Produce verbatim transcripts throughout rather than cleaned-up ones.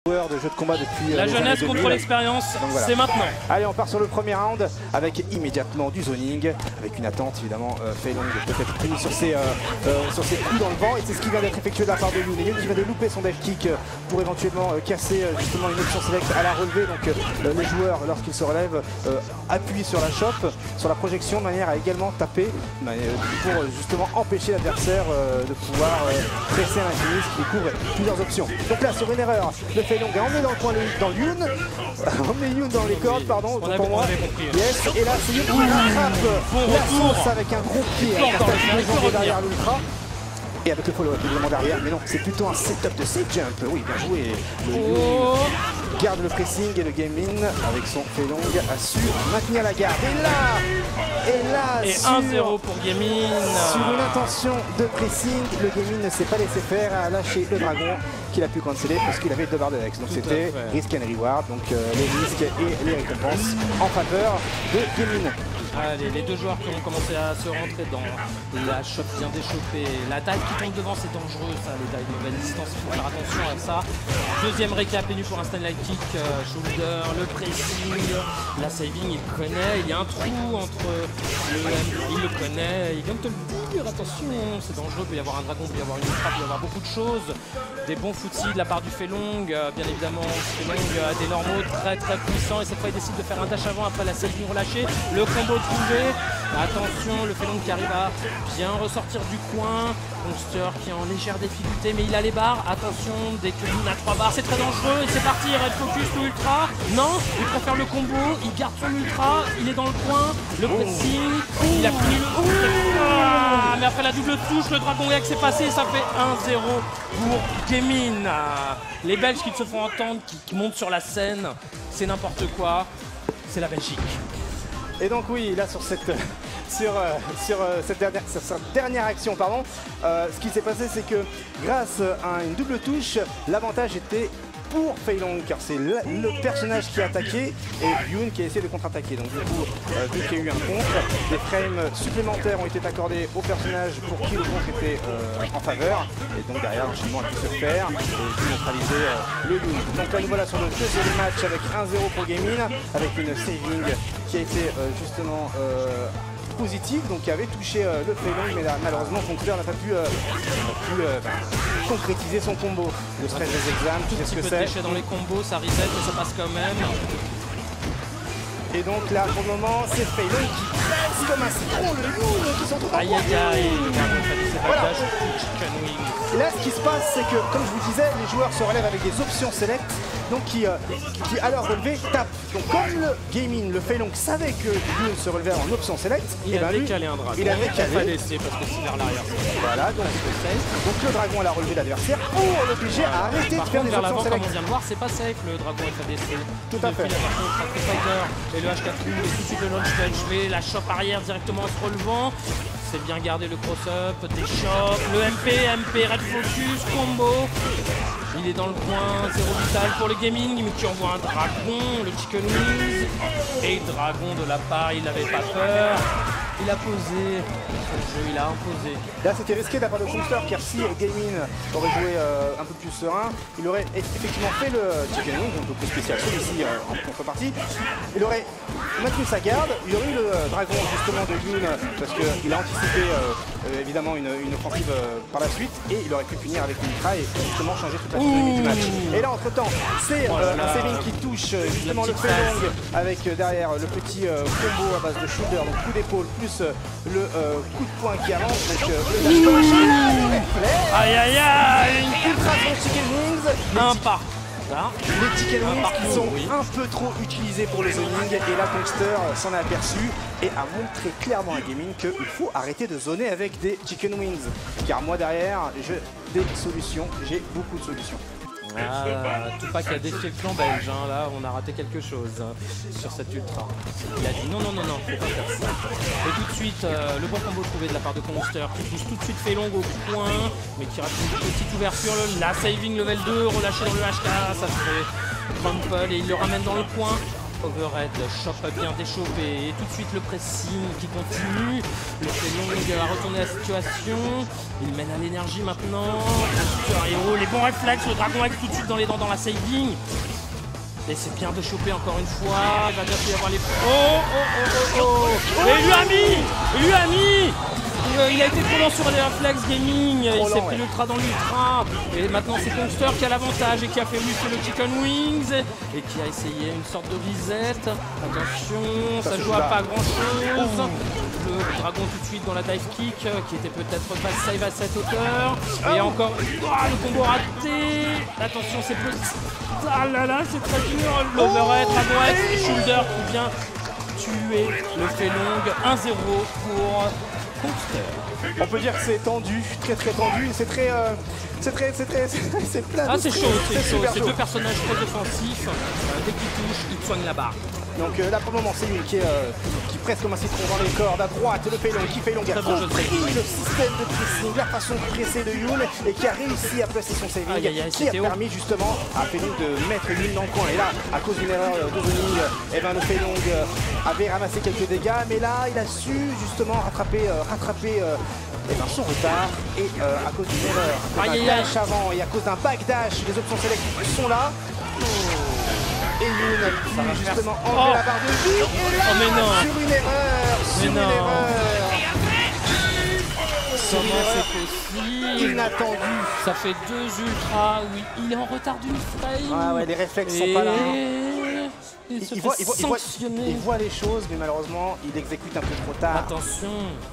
de jeu de combat depuis la les jeunesse années contre l'expérience, voilà. C'est maintenant. Allez, on part sur le premier round avec immédiatement du zoning, avec une attente évidemment. euh, Fei Long peut-être pris sur ses, euh, euh, sur ses coups dans le vent, et c'est ce qui vient d'être effectué de la part de Yoon. Et Yoon qui vient de louper son dive kick euh, pour éventuellement euh, casser euh, justement une option select à la relevée. Donc euh, les joueurs, lorsqu'ils se relèvent, euh, appuient sur la chope, sur la projection, de manière à également taper pour euh, justement empêcher l'adversaire euh, de pouvoir euh, presser un infini, ce qui découvre plusieurs options. Donc là, sur une erreur, le Fei Long est emmené dans le coin dans le Yoon, emmené Yoon dans les cordes, pardon, on pour moi. compris, yes, et là c'est Yoon qui rattrape bon la retour. sauce avec un gros pied, hein, derrière l'ultra. Et avec le follow-up évidemment derrière, mais non, c'est plutôt un setup de safe jump. Oui, bien joué. Le oh. garde le pressing et le game-in avec son Fei Long a su maintenir la garde. Et là, et là, et un zéro pour Gaming. Sur une intention de pressing, le Gaming ne s'est pas laissé faire, a lâché le dragon qu'il a pu canceller parce qu'il avait deux barres de Hex. Donc c'était risk and reward, donc euh, les risques et les récompenses en faveur de Gaming. Ah, les, les deux joueurs qui ont commencé à se rentrer dans la shot bien déchauffée. La dive qui tombe devant, c'est dangereux ça, les dives de nouvelle distance, il faut faire attention à ça. Deuxième récap nu pour un stand-light kick, euh, shoulder, le pressing, la saving, il connaît, il y a un trou entre le M P, il le connaît, il vient de te le dire, attention, c'est dangereux, il peut y avoir un dragon, il peut y avoir une ultra, il peut y avoir beaucoup de choses. Des bons footsies de la part du Fei Long, euh, bien évidemment, Fei Long a des normaux très très puissants et cette fois il décide de faire un dash avant après la saving relâchée, le combo trouvé. Attention, le Fei Long qui arrive à bien ressortir du coin. Monster qui est en légère difficulté, mais il a les barres. Attention, dès que Yoon a trois barres, c'est très dangereux. Et c'est parti, Red Focus ou Ultra. Non, il préfère le combo. Il garde son Ultra. Il est dans le coin. Le pressing. Il a pris le. Ah, mais après la double touche, le Dragon React s'est passé. Ça fait un zéro pour Gaming. Les Belges qui se font entendre, qui, qui montent sur la scène, c'est n'importe quoi. C'est la Belgique. Et donc oui, là sur cette, sur, euh, sur, euh, cette, dernière, sur cette dernière action, pardon, euh, ce qui s'est passé, c'est que grâce à une double touche, l'avantage était pour Fei Long, car c'est le, le personnage qui a attaqué et Yoon qui a essayé de contre-attaquer. Donc du coup, euh, vu qu'il y a eu un contre, des frames supplémentaires ont été accordés au personnage pour qui le contre était euh, en faveur. Et donc derrière, l'enchaînement a pu se faire et pu neutraliser euh, le Yoon. Donc là nous voilà sur le deuxième match avec un zéro pour Gaming, avec une saving qui a été euh, justement euh, positive, donc qui avait touché euh, le Fei Long, mais là, malheureusement Conqueror n'a pas pu, euh, n'a pu euh, bah, concrétiser son combo. Le stress des examens, tu sais ce que c'est. Déchet dans les combos, ça reset, mais ça passe quand même. Et donc là, pour le moment, c'est Fei Long qui presse comme un citron le Yoon qui sont trop. Aïe aïe aïe, voilà. Et là, ce qui se passe, c'est que, comme je vous disais, les joueurs se relèvent avec des options select, donc qui, euh, qui à leur relevé, tapent. Donc comme le Gaming, le Fei Long savait que Yoon se relevait en option select, il et avait ben, calé un dragon. Il avait calé. Il a laissé parce que c'est vers l'arrière. Voilà, donc, donc le dragon a relevé l'adversaire pour l'obliger à arrêter Par de faire contre, des vers options l'avant, select. comme on vient de voir, c'est pas safe le dragon F A D C. Tout à fait. La version Ultra Fighter et le H quatre U, et tout de suite le launch touch, mais la chope arrière directement en se relevant. C'est bien gardé le cross-up, des chops, le M P, M P, Red Focus, combo. Il est dans le coin, zéro vital pour le Gaming, mais qui envoie un dragon, le Chicken Wings. Et dragon de la part, il n'avait pas peur. Il a posé son jeu, il a imposé. Là c'était risqué de la part de Conqueror, car si Gaming aurait joué euh, un peu plus serein, il aurait effectivement fait le Chicken Wing, donc le coup spécial celui-ci euh, en contrepartie. Il aurait maintenu sa garde, il aurait eu le dragon justement de Yoon, parce qu'il a anticipé euh, euh, évidemment une, une offensive euh, par la suite, et il aurait pu finir avec une ultra et justement changer toute la dynamique du match. Et là entre temps, c'est euh, un saving qui touche euh, justement le Fei Long avec euh, derrière le petit euh, combo à base de shoulder, donc coup d'épaule plus euh, le euh, coup de poing qui avance, donc euh, le dash. Aïe aïe aïe, ultra bon Chicken Wings. Un par. Les Chicken Wings qui sont oui. un peu trop utilisés pour le zoning, et là Conqueror s'en est aperçu et a montré clairement à Gaming qu'il faut arrêter de zoner avec des Chicken Wings, car moi derrière j'ai des solutions, j'ai beaucoup de solutions. Ah, Tupac a défié le clan belge, hein. Là on a raté quelque chose hein, sur cette ultra. Il a dit non non non non, faut pas faire ça. Et tout de suite, euh, le bon combo trouvé de la part de Conqueror qui pousse tout de suite Fei Long au coin, mais qui rate une petite ouverture, la saving level deux, relâché dans le H K, ça fait crumple et il le ramène dans le coin. overhead, chop bien déchauffé, et tout de suite le pressing qui continue. Le Félong a retourné la situation, il mène à l'énergie maintenant. Et oh, les bons réflexes, le Dragon X tout de suite dans les dents dans la saving. Et c'est bien de choper encore une fois, il va bientôt y avoir les... Oh, oh, oh, oh, oh. Et il lui a mis Il lui a mis Euh, il a été trop lent sur les réflexes gaming, il s'est pris ouais. l'ultra dans l'ultra. Et maintenant c'est Kongster qui a l'avantage et qui a fait muscler le Chicken Wings et qui a essayé une sorte de reset. Attention, ça, ça joue à pas grand chose. Oh. Le dragon tout de suite dans la dive kick qui était peut-être pas save à cette hauteur. Et oh. encore oh, le combo raté. Attention, c'est petit. Ah là là, c'est très dur. L'overhead, oh. Dragon X, Shoulder qui vient tuer le Félong. un zéro pour Kongster. On peut dire que c'est tendu, très très tendu, c'est très, euh, c'est très, c'est très, c'est plein. Ah c'est chaud, c'est chaud, c'est deux personnages très offensifs, euh, dès qu'ils touchent, ils soignent la barre. Donc euh, là pour le moment c'est lui qui, est, euh, qui presse comme un citron dans les cordes, à droite le Félong qui fait long, a compris le système de pressing, la façon de presser de Yoon et qui a réussi à placer son saving, ah, a, a, qui a permis justement à Félong de mettre Yoon dans le coin. Et là, à cause d'une erreur de zoning, eh ben, le Félong avait ramassé quelques dégâts, mais là il a su justement rattraper, euh, rattraper euh, eh ben, son retard et euh, à cause d'une erreur, d'un dash avant et à cause d'un backdash, les options sélectives sont là. Oh. Et Yoon a pu justement enlever oh. la barre de vie. Et là, oh, mais non. sur une erreur, sur mais une non. erreur. Comment c'est possible? Inattendu. Ça fait deux ultras, oui, il est en retard d'une frame. Ah ouais, les réflexes sont et... pas là. Il, il, se il, fait voit, il, voit, il, voit, il voit les choses, mais malheureusement, il exécute un peu trop tard. Attention.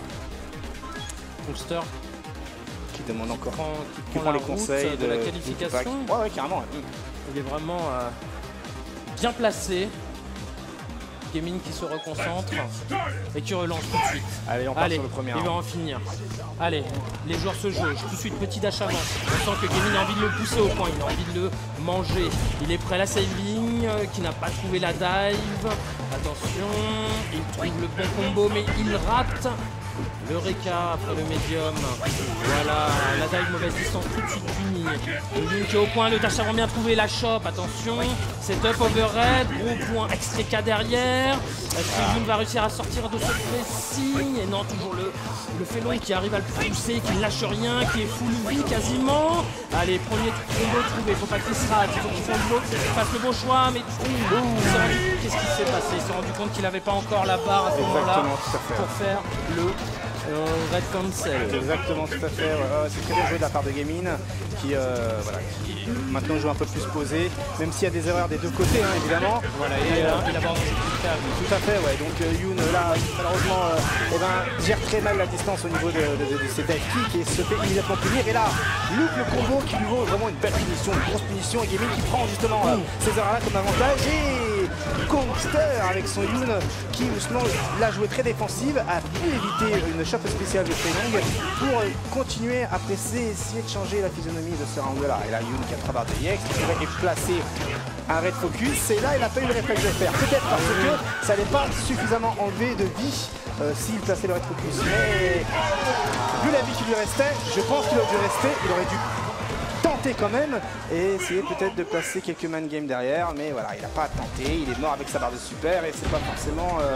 Kongster qui demande encore, qui prend, qui qui prend les conseils de, de la qualification. Ouais, ouais, carrément. Il est vraiment euh, bien placé. Gaming qui se reconcentre et qui relance tout de suite. Allez, on part Allez, sur le premier. Il va en finir. Allez, les joueurs se jaugent. Tout de suite, petit dash avant. On sent que Gaming a envie de le pousser au point. Il a envie de le manger. Il est prêt à la saving, euh, qui n'a pas trouvé la dive. Attention, il trouve le bon combo, mais il rate. Le Reka après le médium. Voilà, la dive mauvaise distance tout de suite punie. Le Yoon qui est au point, le dash avant bien trouvé, la chop, attention. Setup overhead, gros point ex-Reka derrière. Est-ce que Yoon va réussir à sortir de ce pressing? Et non, toujours le, le Félong qui arrive à le pousser, qui ne lâche rien, qui est full vie quasiment. Allez, premier combo trouvé, faut pas qu'il se rate, il faut qu'il fasse le bon choix, mais qu'est-ce qui s'est passé? Il s'est rendu compte qu'il n'avait pas encore la barre à ce moment-là pour faire le Euh, Red Cancel. Exactement, tout à fait. Ouais, c'est très bien joué de la part de Gaming qui, euh, voilà, qui maintenant joue un peu plus posé, même s'il y a des erreurs des deux côtés, hein, évidemment. Voilà, et et, euh, euh, il aborde tout à fait, ouais. Donc euh, Yoon là, malheureusement, euh, eh ben, gère très mal la distance au niveau de, de, de, de ses dive kicks et se fait immédiatement punir. Et là, loupe le combo qui lui vaut vraiment une belle punition, une grosse punition. Et Gaming qui prend justement euh, ces erreurs-là comme avantage. Et Kongster avec son Yoon qui justement l'a joué très défensive, a pu éviter une chope spéciale de Félong pour euh, continuer à presser, essayer de changer la physionomie de ce round-là. Et là, Yoon qui a travers de Yex, qui va placer un red focus. Et là, il n'a pas eu le réflexe de le faire. Peut-être parce que ça n'est pas suffisamment enlevé de vie euh, s'il plaçait le red focus. Mais vu la vie qui lui restait, je pense qu'il aurait dû rester. Il aurait dû tenter quand même et essayer peut-être de placer quelques man game derrière. Mais voilà, il n'a pas tenté. Il est mort avec sa barre de super et c'est pas forcément euh,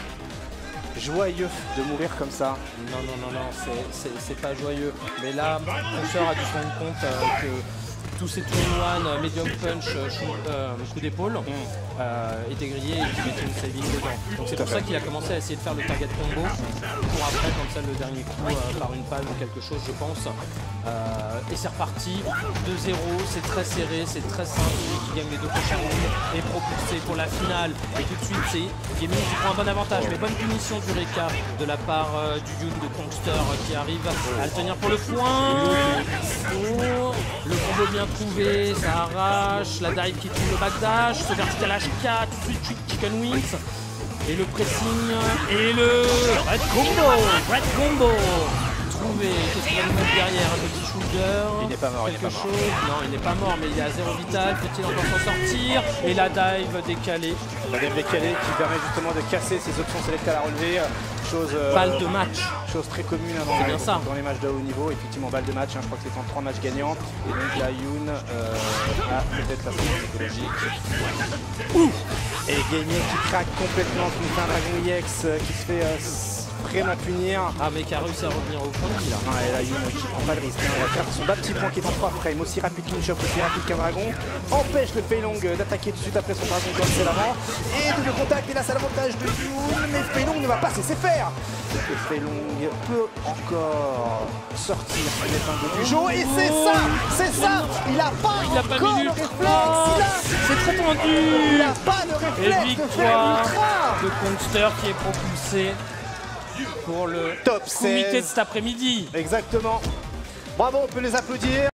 joyeux de mourir comme ça. Non, non, non, non, c'est pas joyeux. Mais là, Kongster a dû se rendre compte euh, que tous ces tournois, medium punch, euh, coup d'épaule, mm. euh, étaient grillés et qui mettaient une saving dedans. Donc c'est pour ça qu'il a commencé à essayer de faire le target combo pour après, comme ça, le dernier coup euh, par une palme ou quelque chose, je pense. Euh, et c'est reparti, deux zéro, c'est très serré, c'est très simple. Celui qui gagne les deux prochains rounds est propulsé pour la finale. Et tout de suite, c'est Gaming qui prend un bon avantage, mais bonne punition du Reka de la part euh, du Yoon de Kongster euh, qui arrive à le tenir pour le foin. Oh, le combo bien trouvé, ça arrache, la dive qui trouve le backdash, ce vertical H K, tout de suite Chicken Wings, et le pressing, et le Red Combo, Red Combo, trouver? Qu'est-ce qu'il va nous mettre derrière? Un petit shoulder? Il n'est pas mort, il quelque n'est pas mort. chose? Non, il n'est pas mort, mais il a zéro vital. Peut-il encore s'en sortir? Et la dive décalée. La dive décalée qui permet justement de casser ses options sélectées à la relever. Chose, euh, Balle de match. Chose très commune hein, dans, bien les, ça. dans les matchs de haut niveau. Effectivement, balle de match, hein, je crois que c'est en trois matchs gagnants. Et donc là, Yoon euh, a peut-être la santé psychologique. Ouh. Et Gagné qui craque complètement, qui nous fait un Dragon E X euh, qui se fait euh, vraiment punir. Ah, mais qui a réussi à revenir au point de vie là. Ah, et là, Yoon qui prend pas de risque. Hein. Il va faire son bas petit point qui est en trois frames. Aussi rapide qu'une choc, aussi rapide qu'un dragon. Empêche le Fei Long d'attaquer tout de suite après son dragon comme c'est l'avant. Et double contact, et là c'est l'avantage de Yoon. Mais Fei Long ne va pas se laisser faire. Le Fei Long peut encore sortir son épingle du jeu. Et c'est ça, c'est ça. Il a pas Il a pas encore mis le l'ultra. réflexe. Il a, C'est trop tendu. il a pas le Et réflexe de faire victoire l'ultra. de Kongster qui est propulsé pour le Top comité seize. de cet après-midi. Exactement. Bravo, on peut les applaudir.